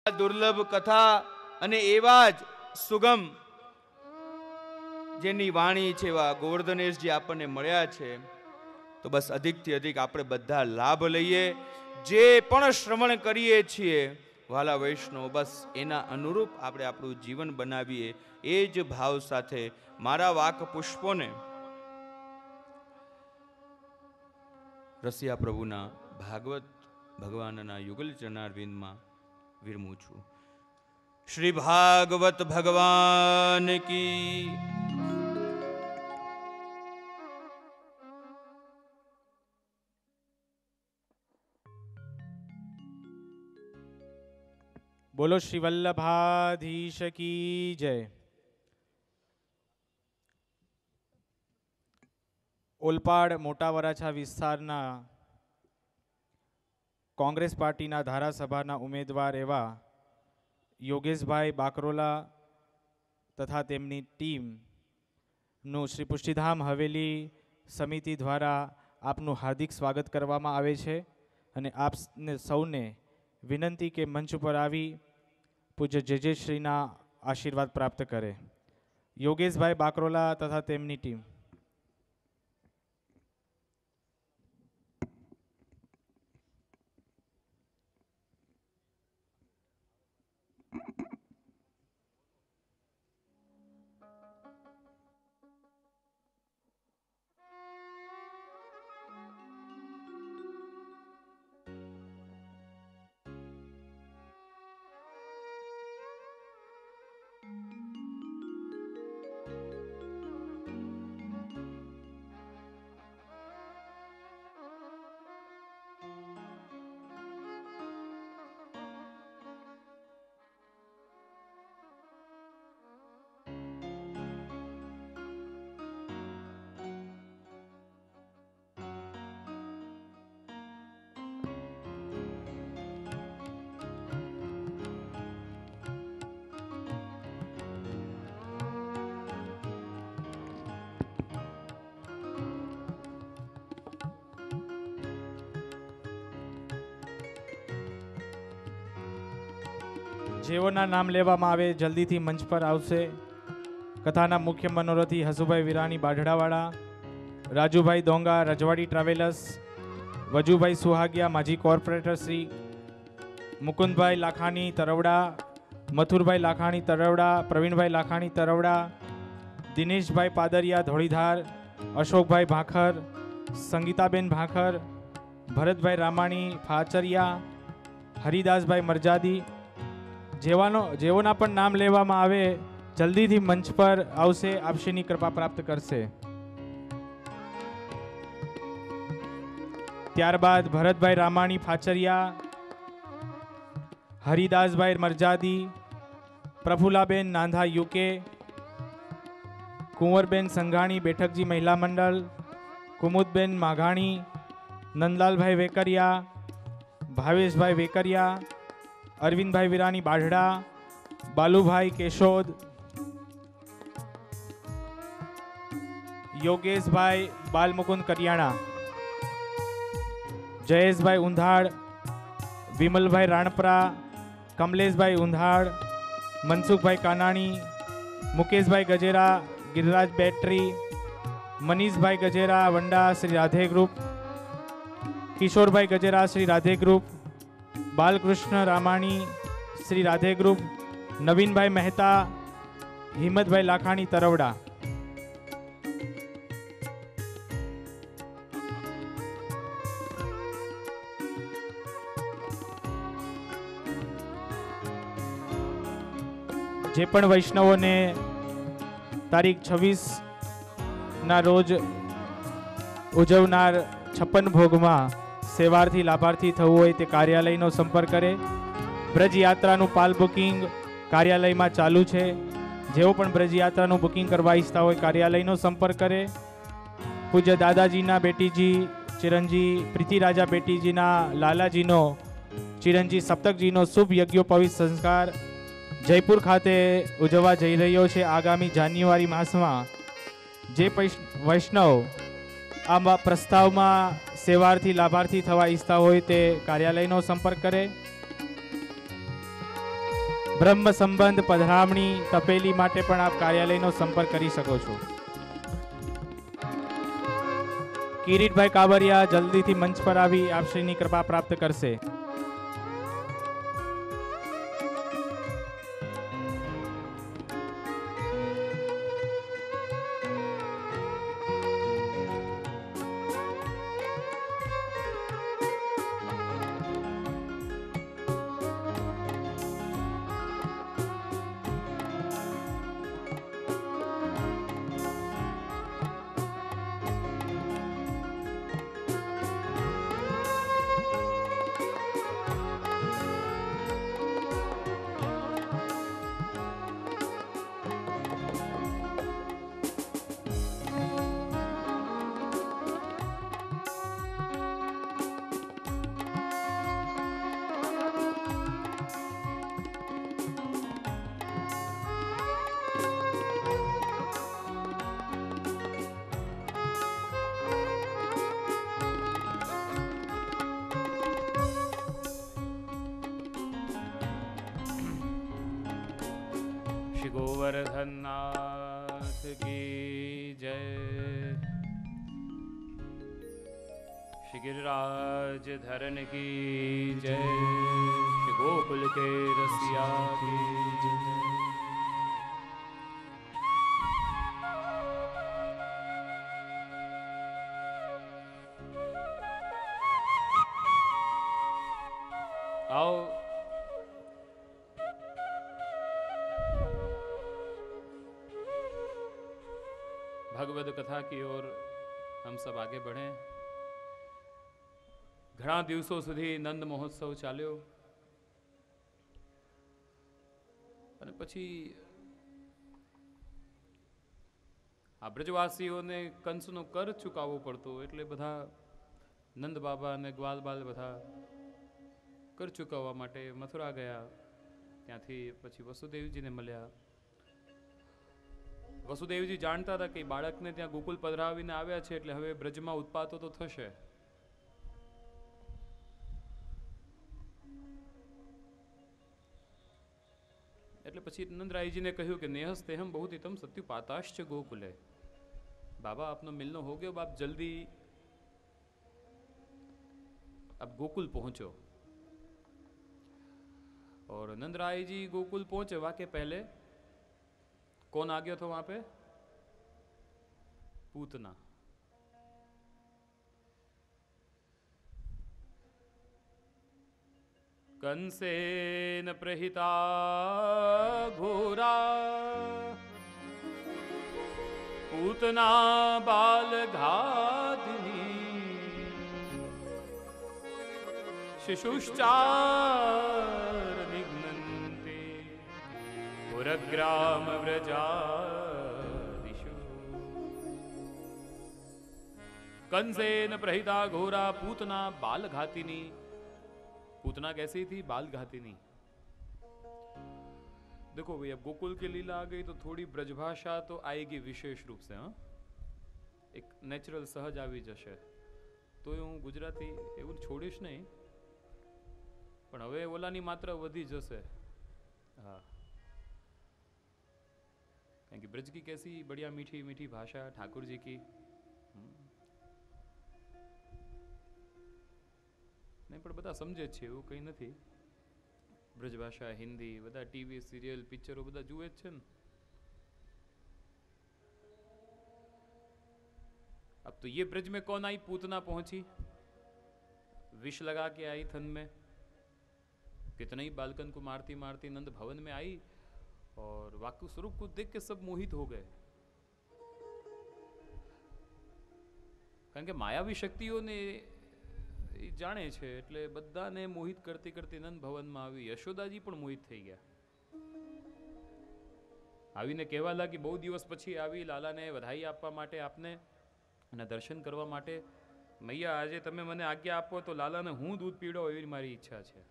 દુર્લભ કથા અને એવા જ સુગમ જેની વાણી છે એવા ગોવર્ધનેશજી આપણને મળ્યા છે. તો બસ અધિકથી અધિક આપણે બધા લાભ લઈએ. જે પણ શ્રવણ કરીએ છીએ વાલા વૈષ્ણવ, બસ એના અનુરૂપ આપણે આપણું જીવન બનાવીએ. એ જ ભાવ સાથે મારા વાક પુષ્પોને રસિયા પ્રભુના ભાગવત ભગવાનના યુગલ ચરણારવિંદમાં વિરમું છું. શ્રી ભાગવત ભગવાન કી. બોલો શ્રી વલ્લભાધીશ કી જય. ઓલપાડ મોટા વરાછા વિસ્તારના કોંગ્રેસ પાર્ટીના ધારાસભાના ઉમેદવાર એવા યોગેશભાઈ બાકરોલા તથા તેમની ટીમનું શ્રી પુષ્ટિધામ હવેલી સમિતિ દ્વારા આપનું હાર્દિક સ્વાગત કરવામાં આવે છે. અને આપને સૌને વિનંતી કે મંચ ઉપર આવી પૂજ્ય જે શ્રીના આશીર્વાદ પ્રાપ્ત કરે. યોગેશભાઈ બાકરોલા તથા તેમની ટીમ. જેઓના નામ લેવામાં આવે જલ્દીથી મંચ પર આવશે. કથાના મુખ્ય મનોરથી હસુભાઈ વિરાણી બાઢડાવાળા, રાજુભાઈ દોંગા રજવાડી ટ્રાવેલર્સ, વજુભાઈ સુહાગિયા માજી કોર્પોરેટર શ્રી, મુકુંદભાઈ લાખાણી તરવડા, મથુરભાઈ લાખાણી તરવડા, પ્રવીણભાઈ લાખાણી તરવડા, દિનેશભાઈ પાદરિયા ધોળીધાર, અશોકભાઈ ભાખર, સંગીતાબેન ભાખર, ભરતભાઈ રામાણી ફાચરિયા, હરિદાસભાઈ મરજાદી. જેઓના પણ નામ લેવામાં આવે જલ્દીથી મંચ પર આવશે, આપશેની કૃપા પ્રાપ્ત કરશે. ત્યારબાદ ભરતભાઈ રામાણી ફાચરિયા, હરિદાસભાઈ મરજાદી, પ્રફુલાબેન નાંધા યુકે, કુંવરબેન સંઘાણી બેઠકજી મહિલા મંડળ, કુમુદબેન માઘાણી, Nandlalbhai Vekariya, Bhaveshbhai Vekariya, Arvindbhai Virani Badhada, Balubhai Keshod, Yogeshbhai Balmukund Kariyana, Jayeshbhai Undhad, Vimalbhai Ranpara, Kamleshbhai Undhad, Mansukhbhai Kanani, Mukeshbhai Gajera Giriraj battery, Manishbhai Gajera Vanda Shri Radhe group, Kishorbhai Gajera Shri Radhe group, Balkrishna Ramani Shri Radhe group, Navinbhai Mehta, Himmatbhai Lakhani Tarvada. જે પણ વૈષ્ણવોને તારીખ 26ના રોજ ઉજવનાર 56 ભોગમાં સેવારથી લાભાર્થી થવું હોય તે કાર્યાલયનો સંપર્ક કરે. બ્રજ યાત્રાનું પાલ બુકિંગ કાર્યાલયમાં ચાલુ છે. જેઓ પણ બ્રજ યાત્રાનું બુકિંગ કરવા ઈચ્છતા હોય કાર્યાલયનો સંપર્ક કરે. પૂજ્ય દાદાજીના બેટીજી ચિરંજી પ્રીતિરાજા બેટીજીના લાલાજીનો ચિરંજી સપ્તકજીનો શુભ યજ્ઞોપવિત સંસ્કાર જયપુર ખાતે ઉજવવા જઈ રહ્યો છે આગામી જાન્યુઆરી માસમાં. જે વૈષ્ણવ આ પ્રસ્તાવમાં સેવાર્થી લાભાર્થી થવા ઈચ્છતા હોય તે કાર્યાલયનો સંપર્ક કરે. બ્રહ્મ સંબંધ પધરામણી તપેલી માટે પણ આપ કાર્યાલયનો સંપર્ક કરી શકો છો. કિરીટભાઈ કાબરિયા જલ્દીથી મંચ પર આવી આપશ્રીની કૃપા પ્રાપ્ત કરશે. गोवर्धननाथ की जय, श्री गिरिराज धरन की जय, श्री गोकुल के रसिया की जय. आओ भगवद कथा की ओर हम सब आगे बढ़े. घણા દિવસો સુધી નંદ મહોત્સવ ચાલ્યો અને પછી આ બ્રજવાસીઓને કંસનો કર ચૂકવવો પડતો એટલે બધા નંદ બાબા અને ગ્વાલ બાલ બધા કર ચૂકવવા માટે મથુરા ગયા. ત્યાંથી પછી વસુદેવજીને મળ્યા. વસુદેવજી જાણતા હતા કે બાળકને ત્યાં ગોકુલ પધરાવીને આવ્યા છે એટલે હવે બ્રજમાં ઉત્પાતો તો થશે. એટલે પછી નંદરાયજીને કહ્યું કે નેહસ્તેહમ બહુત હિતમ સત્યુપાતાશ્ચ ગોકુલે. बाबा आपनो मिलनो हो गयो, आप जल्दी अब गोकुल पहुंचो. और नंदराय जी गोकुल पहुंचे. वाके पहले कौन आ गया था वहां पे? पूतना. कंसेन प्रहिता घोरा पूतना बाल घातिनी शिशुश्चार निघ्नन्ते पुरग्राम व्रजादिषु. कंसेन प्रहिता घोरा पूतना बाल घातिनी. पूतना कैसी थी? बाल घातिनी. देखो भाई, अब गोकुल की लीला आ गई तो थोड़ी ब्रजभाषा तो आएगी विशेष रूप से. हाँ, एक नेचुरल सहज આવી જશે. તો હું ગુજરાતી એવું છોડીશ નહીં, પણ હવે ઓલાની માત્રા વધી જશે. हाँ, કારણ કે ब्रज की कैसी बढ़िया मीठी मीठी भाषा ठाकुर जी की. नहीं પણ બધા સમજે છે, એવું કંઈ નથી. ब्रजभाषा हिंदी બધા टीवी सीरियल पिक्चरों બધા જુએ જ છે ને. अब तो ये ब्रज में कौन आई? पूतना पहुंची, विष लगा के आई थन में. कितने ही बालकन को मारती मारती नंद भवन में आई और वाकु स्वरूप को देख के सब मोहित हो गए. કારણ કે માયાવી શક્તિઓને જાણે છે એટલે બધાને મોહિત કરતી કરતી નંદ ભવનમાં આવી. યશોદાજી પણ મોહિત થઈ ગયા. આવીને કહેવા લાગી, બહુ દિવસ પછી આવી લાલાને વધાઈ આપવા માટે, આપને અને દર્શન કરવા માટે. મૈયા, આજે તમે મને આજ્ઞા આપો તો લાલાને હું દૂધ પીડો એવી મારી ઈચ્છા છે.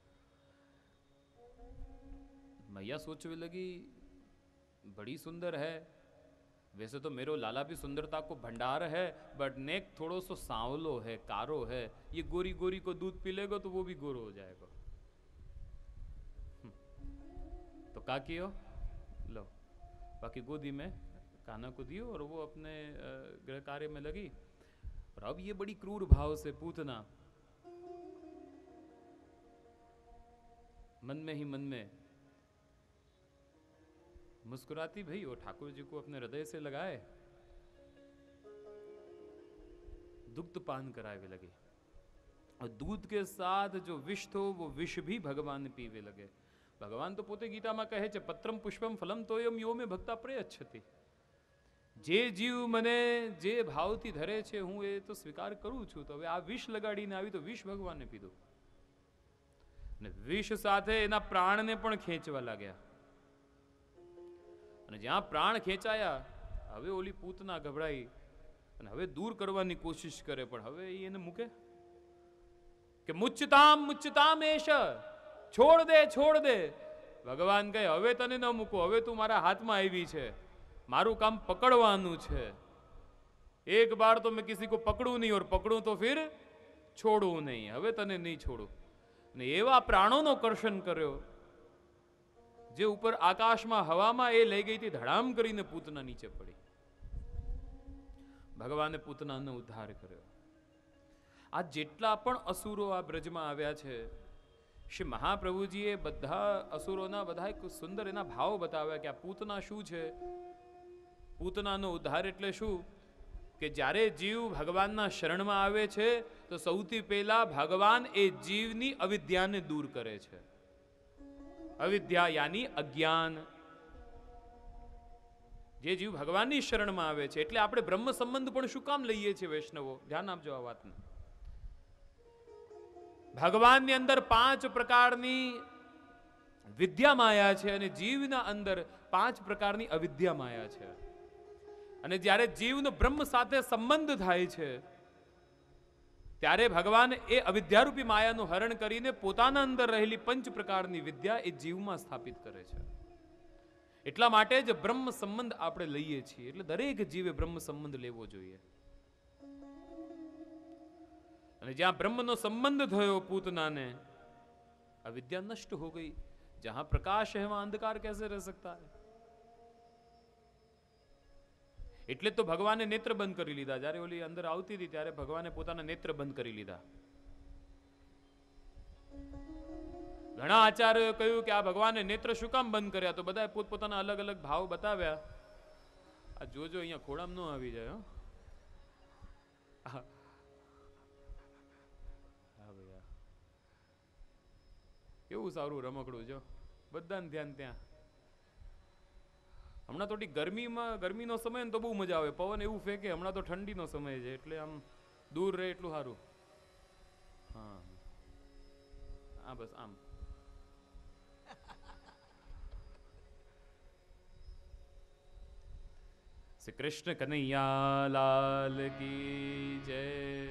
मैया सोचने लगी, बड़ी सुंदर है. वैसे तो मेरो लाला भी सुंदरता को भंडार है, बट नेक थोड़ो सो सांवलो है, कारो है. ये गोरी गोरी को दूध पी लेगा तो वो भी गोरो हो जाएगा. काकियो लो, बाकी गोदी में कान्हा को दियो और वो अपने गृह कार्य में लगी। और अब ये बड़ी क्रूर भाव से पूतना मन में ही मन में मुस्कुराती भई और ठाकुर जी को अपने हृदय से लगाए दुग्ध पान करावे लगे। और दूध के साथ जो विष थो वो विष भी भगवान पीवे लगे। भगवान तो पोते गीता में कहे छे पत्रम पुष्पम फलम तोयम यो में भक्ता प्रयच्छति। જે જીવ મને જે ભાવથી ધરે છે હું એ તો સ્વીકાર કરું છું, તો હવે આ વિષ લગાડીને આવી તો વિષ ભગવાનને પીધું અને વિષ સાથે એના પ્રાણને પણ ખેંચવા લાગ્યા અને જ્યાં પ્રાણ ખેંચાયા હવે ઓલી પૂતના ગભરાઈ અને હવે દૂર કરવાની કોશિશ કરે પણ હવે એ એને મૂકે કે મુચ્ચતામ એશ, છોડ દે। ભગવાન કહે હવે તને ન મૂકો, હવે તું મારા હાથમાં આવી છે, मारू काम पकड़वानु छे। एक बार तो मैं किसी को पकड़ू नहीं और पकड़ू तो फिर छोड़ू नहीं, हवे तने नहीं छोड़ू। ने एवा प्राणों कर्षण कर्यो जे ऊपर आकाश में हवा में ए लई गई थी, धड़ाम करीने पूतना नीचे पड़ी। भगवाने पूतना ने उद्धार कर्यो। आ जेटला पण असुरो आ ब्रज में आव्या छे, श्री महाप्रभुजीए बधा असुरोना बधा एक सुंदर एना भाव बताव्या कि आ पूतना शुं छे। પૂતનાનો ઉદ્ધાર એટલે શું કે જ્યારે જીવ ભગવાનના શરણમાં આવે છે તો સૌથી પહેલા ભગવાન એ જીવની અવિદ્યાને દૂર કરે છે। અવિદ્યા યાની અજ્ઞાન। જે જીવ ભગવાનની શરણમાં આવે છે એટલે આપણે બ્રહ્મ સંબંધ પણ શું કામ લઈએ છીએ વૈષ્ણવો? ધ્યાન આપજો આ વાતને। ભગવાનની અંદર 5 પ્રકારની વિદ્યા માયા છે અને જીવના અંદર 5 પ્રકારની અવિદ્યા માયા છે। અને જ્યારે જીવનો બ્રહ્મ સાથે સંબંધ થાય છે ત્યારે ભગવાન એ અવિદ્યારૂપી માયાનું હરણ કરીને પોતાના અંદર રહેલી 5 પ્રકારની વિદ્યા એ જીવમાં સ્થાપિત કરે છે। એટલા માટે જ બ્રહ્મ સંબંધ આપણે લઈએ છીએ। એટલે દરેક જીવે બ્રહ્મ સંબંધ લેવો જોઈએ। અને જ્યાં બ્રહ્મનો સંબંધ થયો પૂતનાને, અવિદ્યા નષ્ટ હો ગઈ। जहां प्रकाश है वहां अंधकार कैसे रह सकता है? એટલે તો ભગવાને નેત્ર બંધ કરી લીધા। જ્યારે ઓલી અંદર આવતી હતી ત્યારે ભગવાને પોતાના નેત્ર બંધ કરી લીધા। ઘણા આચાર્યોએ કહ્યું કે આ ભગવાને નેત્ર શું કામ બંધ કર્યા? તો બધાએ પોતપોતાના અલગ અલગ ભાવ બતાવ્યા। આ જોજો અહીંયા ખોડામ ન આવી જાય હો। કેવું સારું રમકડું જો, બધાને ધ્યાન ત્યાં। હમણાં થોડી ગરમીનો સમય ને તો બહુ મજા આવે, પવન એવું ફેંકે। હમણાં તો ઠંડીનો સમય છે એટલે આમ દૂર રહે એટલું સારું। હા હા બસ આમ। શ્રી કૃષ્ણ કનૈયા લાલ की जय।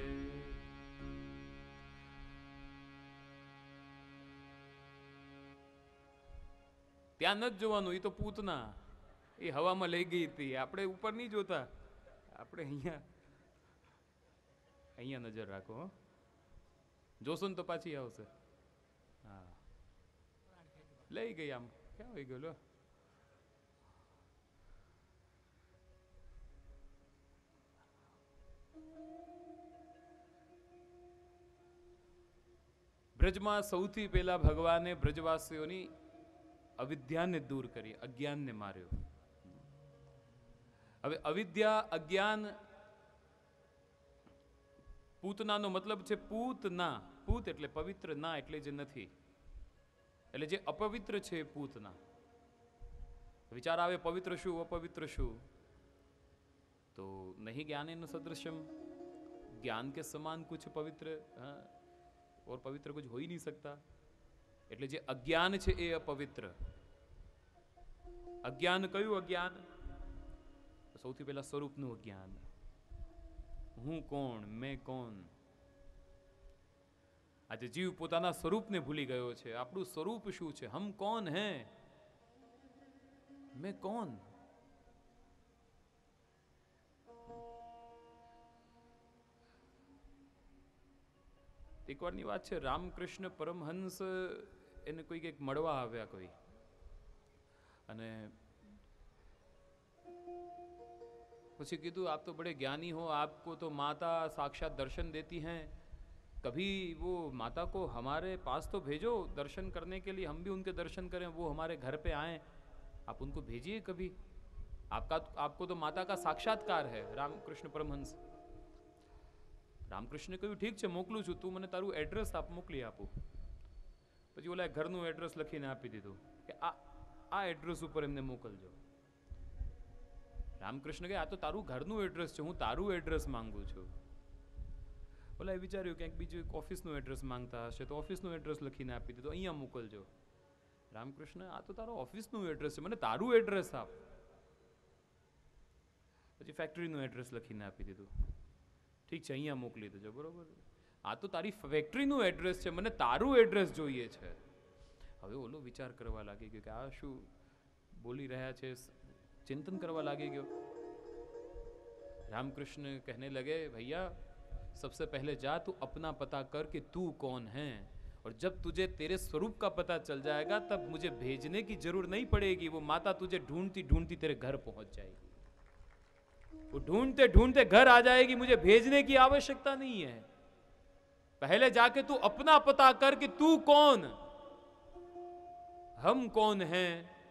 ત્યાં ન જોવાનું, એ તો પૂતના એ હવામાં લઈ ગઈ હતી। આપણે ઉપર નહીં જોતા, આપણે અહીંયા નજર રાખો। જોશો ને તો પાછી આવશે। હા લઈ ગઈ, આમ ક્યાં હોઈ ગયો? બ્રજમાં સૌથી પહેલા ભગવાને બ્રજવાસીઓની અવિદ્યાને દૂર કરી, અજ્ઞાનને માર્યો। હવે અવિદ્યા અજ્ઞાન, પૂતનાનો મતલબ છે પૂતના। પૂત એટલે પવિત્ર, ના એટલે જે નથી, એટલે જે અપવિત્ર છે પૂતના। વિચાર આવે પવિત્ર શું અપવિત્ર શું? તો નહીં જ્ઞાનેન સદૃશમ, ज्ञान के समान कुछ पवित्र और पवित्र कुछ हो ही नहीं सकता। એટલે જે અજ્ઞાન છે એ અપવિત્ર। અજ્ઞાન કયું અજ્ઞાન? સૌથી પહેલા સ્વરૂપનું અજ્ઞાન। હું કોણ, મેં કોણ? આજે જીવ પોતાના સ્વરૂપને ભૂલી ગયો છે। આપણું સ્વરૂપ શું છે? હમ કોણ હે, મેં કોણ? એકવારની વાત છે, રામકૃષ્ણ પરમહંસ એને કોઈ કંઈક મળવા આવ્યા કોઈ, અને પછી કીધું आप तो बड़े ज्ञानी हो, आपको तो माता साक्षात दर्शन देती हैं, कभी वो माता को हमारे पास तो भेजो दर्शन करने के लिए, हम भी उनके दर्शन करें, वो हमारे घर पे आए, आप उनको भेजिए कभी, आपको तो माता का साक्षात्कार है। रामकृष्ण परमहंस રામકૃષ્ણે કહ્યું ઠીક છે મોકલું છું, તું મને તારું એડ્રેસ આપ, મોકલી આપું. પછી ઓલા ઘરનું એડ્રેસ લખીને આપી દીધું કે આ એડ્રેસ ઉપર એમને મોકલજો. રામકૃષ્ણ કહે આ તો તારું ઘરનું એડ્રેસ છે, હું તારું એડ્રેસ માંગુ છું. ઓલા વિચાર્યું ક્યાંક બીજું એક ઓફિસનું એડ્રેસ માંગતા હશે તો ઓફિસનું એડ્રેસ લખીને આપી દીધું, અહીંયા મોકલજો. રામકૃષ્ણ આ તો તારો ઓફિસનું એડ્રેસ છે, મને તારું એડ્રેસ આપ. પછી ફેક્ટરીનું એડ્રેસ લખીને આપી દીધું, ઠીક છે અહીંયા મોકલી દેજો. બરોબર, આ તો તારી ફેક્ટરીનું એડ્રેસ છે, મને તારું એડ્રેસ જોઈએ છે. હવે ઓલો વિચાર કરવા લાગી ગયો કે આ શું બોલી રહ્યા છે, चिंतन करवा लागे गयो. रामकृष्ण कहने लगे भैया सबसे पहले जा तू अपना पता कर कि तू कौन है, और जब तुझे तेरे स्वरूप का पता चल जाएगा तब मुझे भेजने की जरूरत नहीं पड़ेगी, वो माता तुझे ढूंढती ढूंढती तेरे घर पहुंच जाएगी, वो ढूंढते ढूंढते घर आ जाएगी, मुझे भेजने की आवश्यकता नहीं है. पहले जाके तू अपना पता कर कि तू कौन, हम कौन हैं.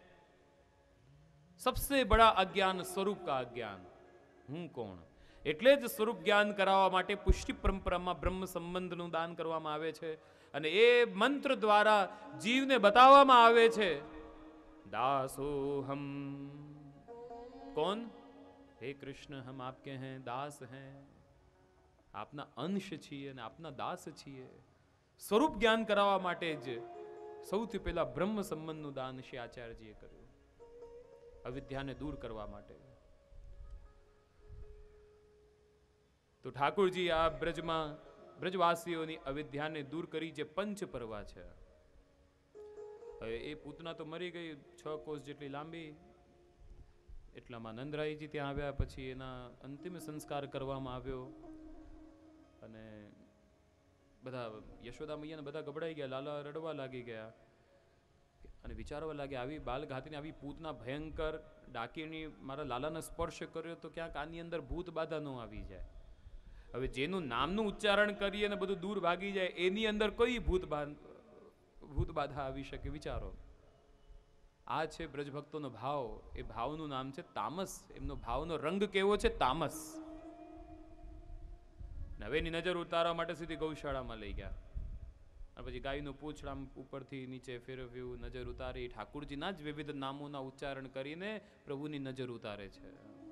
सबसे बड़ा अज्ञान स्वरूप का अज्ञान, હું કોણ. એટલે જ સ્વરૂપ જ્ઞાન કરાવવા માટે પુષ્ટિ પરંપરામાં બ્રહ્મ સંબંધનું દાન કરવામાં આવે છે, અને એ મંત્ર દ્વારા જીવને બતાવવામાં આવે છે દાસોહમ. कौन? हे कृष्ण हम आपके हैं, दास हैं, આપના અંશ છીએ અને આપના દાસ છીએ. સ્વરૂપ જ્ઞાન કરાવવા માટે જ સૌથી પહેલા બ્રહ્મ સંબંધનું દાન શ્રી આચાર્યજીએ કર્યું, અવિદ્યાને દૂર કરવા માટે. તો ઠાકોરજી આ બ્રજમાં બ્રજવાસીઓની અવિદ્યાને દૂર કરી જે પંચ પરવા છે. હવે એ પૂતના તો મરી ગઈ 6 કોસ જેટલી લાંબી, એટલામાં નંદરાયજી ત્યાં આવ્યા, પછી એના અંતિમ સંસ્કાર કરવામાં આવ્યો, અને બધા યશોદા મૈયાને બધા ગભરાઈ ગયા, લાલા રડવા લાગી ગયા અને વિચારવા લાગે આવી બાલઘાતીને આવી પૂતના ભયંકર ડાકીની મારા લાલાને સ્પર્શ કર્યો તો ક્યાંક આની અંદર ભૂત બાધા ન આવી જાય. હવે જેનું નામનું ઉચ્ચારણ કરીએ ને બધું દૂર ભાગી જાય, એની અંદર કઈ ભૂત બાધા આવી શકે? વિચારો. આ છે બ્રજભક્તોનો ભાવ. એ ભાવનું નામ છે તામસ. એમનો ભાવનો રંગ કેવો છે? તામસ. હવે એની નજર ઉતારવા માટે સીધી ગૌશાળામાં લઈ ગયા, અને પછી ગાયનું પૂંછ આમ ઉપરથી નીચે ફેરવ્યું, નજર ઉતારી, ઠાકુરજીના જ વિવિધ નામોના ઉચ્ચારણ કરીને પ્રભુની નજર ઉતારે છે.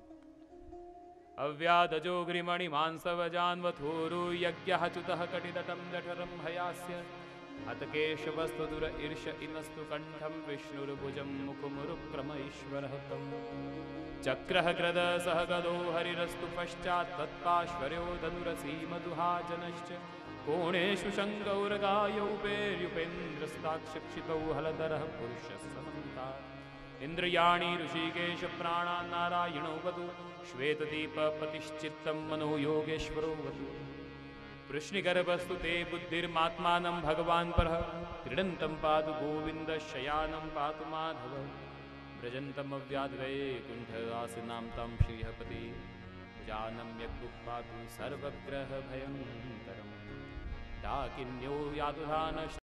અવ્યાધજો ગ્રીમણી માંસવજાન્વથોરુ યજ્ઞ ચ્યુતઃ કટિદટમ જઠરમ ભયાસ્ય હતકેશવસ્તુ દુર ઈર્ષ ઇનસ્તુ કંઠમ વિષ્ણુર્ભુજમ મુખમુરુક્રમ ઈશ્વરઃ તમ ચક્રઃ ગ્રદ સહ ગદો હરિરસ્તુ પશ્ચાત તત્પાશ્વર્યો ધનુરસીમદુહાજનશ્ચ કોણેષુ શંગૌરગાય ઉપેર્યુપેન્દ્રસ્તાક્ષક્ષિતૌ હલધરઃ પુરુષः સમન્તાत् ઇન્દ્રિયાણિ ઋષિકેશ પ્રાણા નારાયણો વતુ શ્વેતદીપ પતિશ્ચિત્તમ મનો યોગેશ્વરો વતુ વૃષ્ણિગર્ભસ્તુ તે બુદ્ધિર્માત્માનં ભગવાન પરઃ ક્રીડન્तं પાતુ ગોવિન્દ શયાनं પાતુ માધવ વ્રજન્तं અવ્યાદ્વૈકુંઠ આસનાં तं શ્રીહપતિ જાનં યજ્ઞુઃ પાતુ સર્વગ્રહ ભયંકરમ ડાકિન્યો યાતુધાન